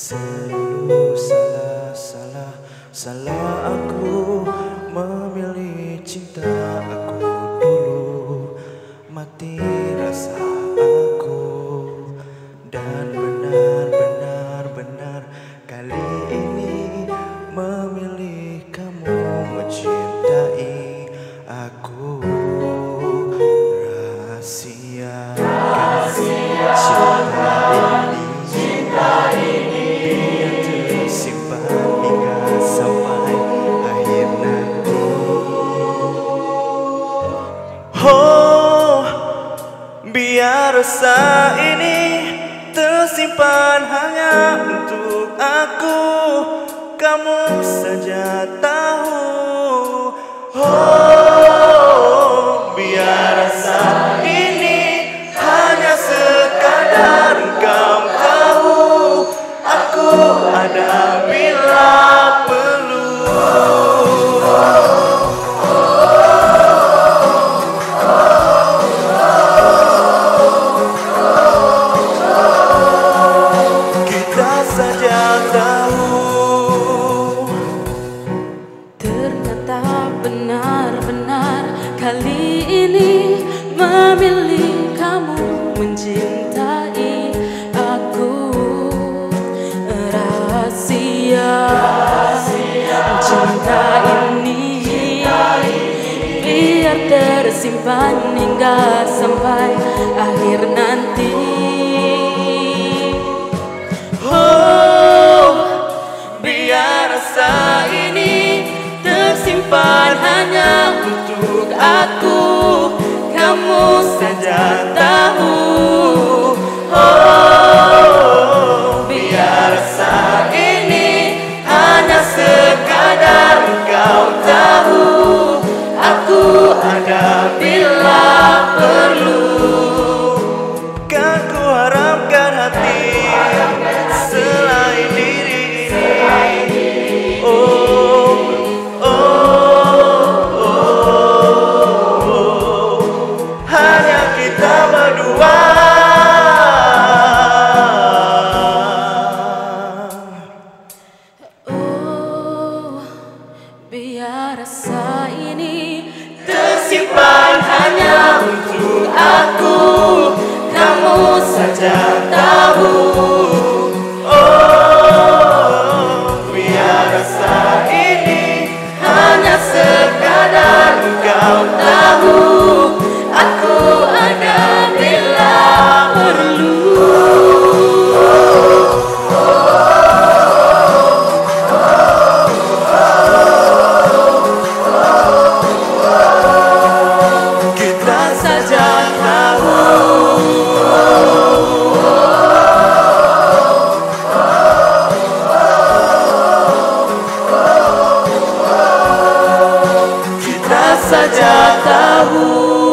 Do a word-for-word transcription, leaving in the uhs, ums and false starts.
Selalu salah, salah, salah aku memilih cinta aku dulu. Mati rasa aku dan benar, benar, benar kali ini memilih kamu mencintai aku. Rahasiakan cinta ini biar tersimpan hingga sampai akhir nanti. Oh, biar rasa ini tersimpan hanya untuk aku, kamu saja tahu. Oh, biar rasa ini hanya sekadar engkau tahu, aku ada bila perlu. Kita saja tahu. Ternyata benar-benar kali ini memilih kamu mencintai aku. Rahasia cinta ini biar tersimpan hingga sampai akhir nanti. Oh, biar rasa ini tersimpan hanya untuk aku, kamu saja tahu. Oh, biar rasa ini hanya sekadar engkau tahu, aku ada bila perlu. Kan ku haramkan hati selain diri ini. Oh, oh, oh, hanya kita berdua. Oh, biar rasa ini Tersimpan hanya untuk aku, kamu saja tahu. Oh, biar rasa ini hanya sekadar engkau tahu, aku ada bila perlu. Kita saja tahu. Kita saja tahu.